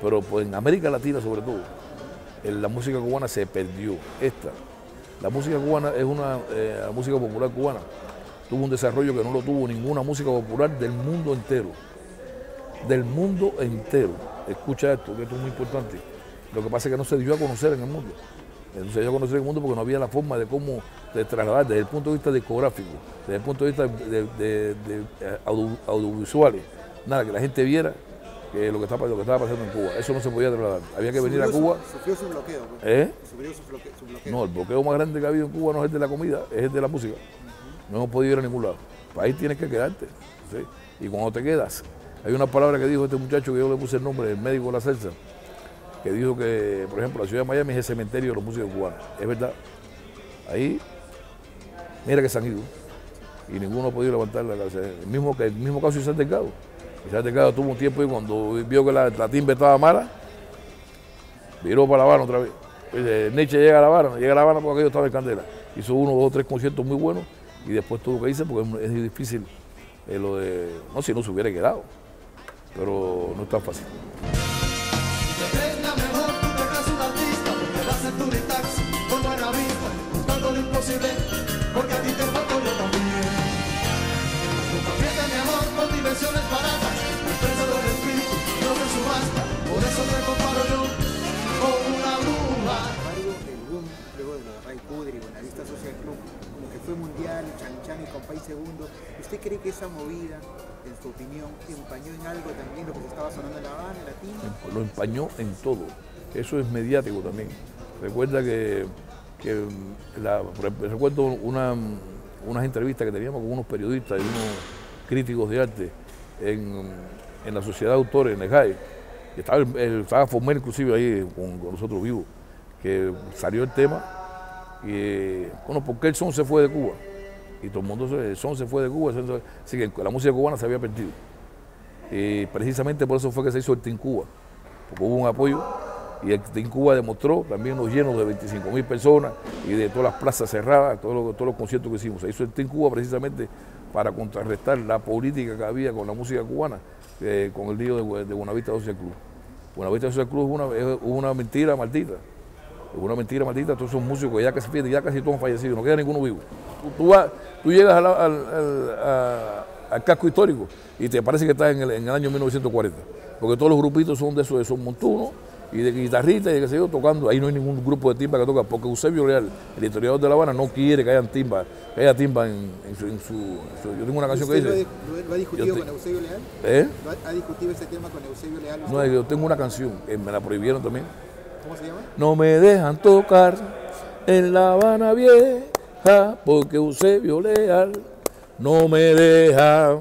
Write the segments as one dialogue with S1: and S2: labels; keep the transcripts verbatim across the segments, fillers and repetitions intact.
S1: pero pues, en América Latina sobre todo, la música cubana se perdió. Esta, la música cubana es una, eh, la música popular cubana, tuvo un desarrollo que no lo tuvo ninguna música popular del mundo entero, del mundo entero. Escucha esto, que esto es muy importante. Lo que pasa es que no se dio a conocer en el mundo. No se dio a conocer en el mundo porque no había la forma de cómo de trasladar desde el punto de vista discográfico, desde el punto de vista de, de, de, de audio, audiovisuales, nada, que la gente viera que lo que estaba, lo que estaba pasando en Cuba. Eso no se podía trasladar. Había que venir a Cuba.
S2: Sufrió su bloqueo. Pues.
S1: ¿Eh?
S2: Sufrió su bloqueo, su bloqueo.
S1: No, el bloqueo más grande que ha habido en Cuba no es el de la comida, es el de la música. Uh-huh. No hemos podido ir a ningún lado. Ahí tienes que quedarte. ¿Sí? Y cuando te quedas, hay una palabra que dijo este muchacho que yo le puse el nombre, el médico de la salsa, que dijo que, por ejemplo, la ciudad de Miami es el cementerio de los músicos cubanos. Es verdad. Ahí, mira que se han ido. Y ninguno ha podido levantar la cabeza. El mismo, el mismo caso de Isaac Delgado. Isaac Delgado tuvo un tiempo y cuando vio que la, la timba estaba mala, viró para La Habana otra vez. Pues, Nietzsche llega a La Habana, llega a La Habana porque aquello estaba en candela. Hizo uno, dos, tres conciertos muy buenos y después tuvo que irse porque es difícil eh, lo de, no si no se hubiera quedado, pero no es tan fácil.
S3: Porque a ti te faltó yo también. Tu convierte mi amor con diversiones baratas. El precio del espíritu no se subasta. Por eso te comparo yo con una bruja.
S2: Sin embargo, el boom luego de lo de Ray Cooder y Buenavista Social Club, como que fue mundial, Chan Chan y Compay Segundo. ¿Usted cree que esa movida, en su opinión, empañó en algo también lo que se estaba sonando en La Habana, en la timba?
S1: Lo empañó en todo. Eso es mediático también. Recuerda que que la, recuerdo una, unas entrevistas que teníamos con unos periodistas y unos críticos de arte en, en la Sociedad de Autores, en el J A I. Estaba, el, el, estaba Former inclusive ahí con, con nosotros vivos, que salió el tema y, bueno, ¿por qué el son se fue de Cuba? Y todo el mundo, el son se fue de Cuba, así que la música cubana se había perdido. Y precisamente por eso fue que se hizo el Team Cuba, porque hubo un apoyo. Y el Team Cuba demostró también los llenos de veinticinco mil personas y de todas las plazas cerradas, todos los, todos los conciertos que hicimos. Se hizo el Team Cuba precisamente para contrarrestar la política que había con la música cubana, eh, con el lío de, de Buenavista Social Club. Buenavista Social Club es una, es una mentira maldita. Es una mentira maldita. Todos esos músicos que ya casi, ya casi todos han fallecido, no queda ninguno vivo. Tú, tú, vas, tú llegas al, al, al, a, al casco histórico y te parece que estás en el, en el año mil novecientos cuarenta, porque todos los grupitos son de esos, de esos montunos y de guitarristas y de qué sé yo, tocando. Ahí no hay ningún grupo de timba que toca, porque Eusebio Leal, el historiador de La Habana, no quiere que hayan timba, que haya timba en, en, su, en, su, en su... Yo tengo una canción que dice...
S2: ¿Lo, lo ha discutido te, con Eusebio Leal?
S1: ¿Eh?
S2: ¿Lo ha, ¿Ha discutido ese tema con Eusebio Leal? ¿Usted?
S1: No, yo tengo una canción, que me la prohibieron también.
S2: ¿Cómo se llama?
S1: No me dejan tocar en La Habana vieja, porque Eusebio Leal no me deja.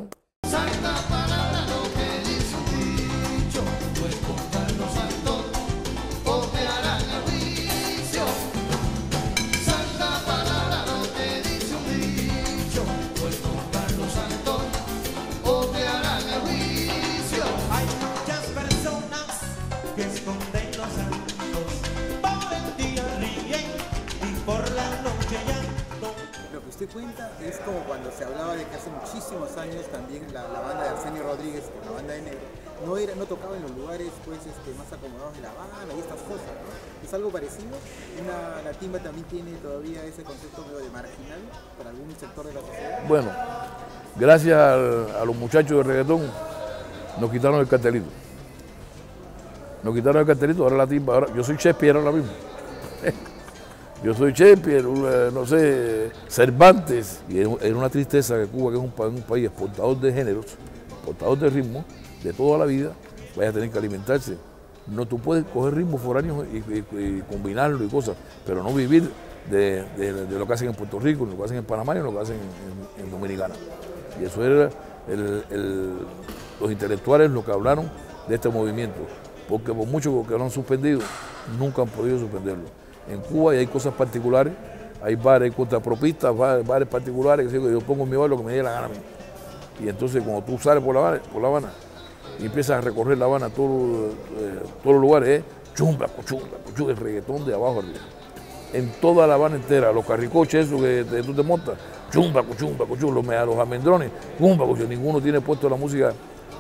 S2: Cuenta es como cuando se hablaba de que hace muchísimos años también la, la banda de Arsenio Rodríguez, la banda de Negro, no, era, no tocaba en los lugares pues, este, más acomodados de La Habana y estas cosas, ¿no? ¿Es algo parecido? Una, ¿La timba también tiene todavía ese concepto medio de marginal para algún sector de la sociedad?
S1: Bueno, gracias a, a los muchachos de reggaetón nos quitaron el cartelito. Nos quitaron el cartelito, ahora la timba, ahora, yo soy Shakespeare ahora mismo. Yo soy Shakespeare, no sé, Cervantes, y es una tristeza que Cuba, que es un, un país exportador de géneros, exportador de ritmos, de toda la vida, vaya a tener que alimentarse. No, tú puedes coger ritmos foráneos y, y, y combinarlo y cosas, pero no vivir de, de, de lo que hacen en Puerto Rico, ni lo que hacen en Panamá, ni lo que hacen en, en, en Dominicana. Y eso era el, el, los intelectuales lo que hablaron de este movimiento, porque por mucho que lo han suspendido, nunca han podido suspenderlo. En Cuba hay cosas particulares, hay bares, hay contrapropistas, bares, bares particulares, que yo pongo en mi bar lo que me dé la gana a mí. Y entonces cuando tú sales por La Habana, por La Habana y empiezas a recorrer La Habana, todo, eh, todos los lugares, es chumba, chumba, chumba, el reggaetón de abajo arriba. En toda La Habana entera, los carricoches esos que te, tú te montas, chumba, chumba, chumba, los, los almendrones, chumba, ninguno tiene puesto la música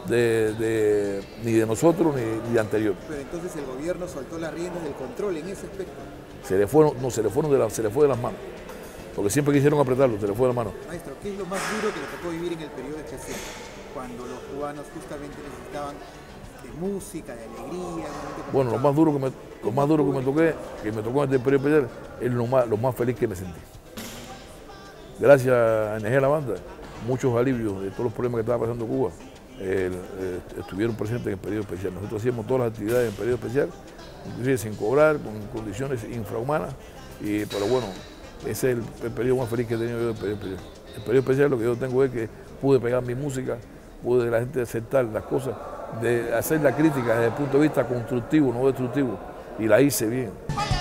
S1: de, de, ni de nosotros ni, ni de anterior.
S2: Pero entonces el gobierno soltó las riendas del control en ese aspecto.
S1: Se le fueron, no, se le fueron de la, se le fue de las manos. Porque siempre quisieron apretarlo, se le fue de las manos.
S2: Maestro, ¿qué es lo más duro que le tocó vivir en el periodo especial? Cuando los cubanos justamente necesitaban de música, de alegría.
S1: Bueno, lo más duro que me, lo más duro que me toqué, que me tocó en este periodo especial, es lo más, lo más feliz que me sentí. Gracias a N G La Banda, muchos alivios de todos los problemas que estaba pasando Cuba eh, eh, estuvieron presentes en el periodo especial. Nosotros hacíamos todas las actividades en el periodo especial, inclusive sin cobrar, con condiciones infrahumanas, y, pero bueno, ese es el, el periodo más feliz que he tenido yo del periodo especial. El periodo especial lo que yo tengo es que pude pegar mi música, pude la gente aceptar las cosas, de hacer la crítica desde el punto de vista constructivo, no destructivo, y la hice bien.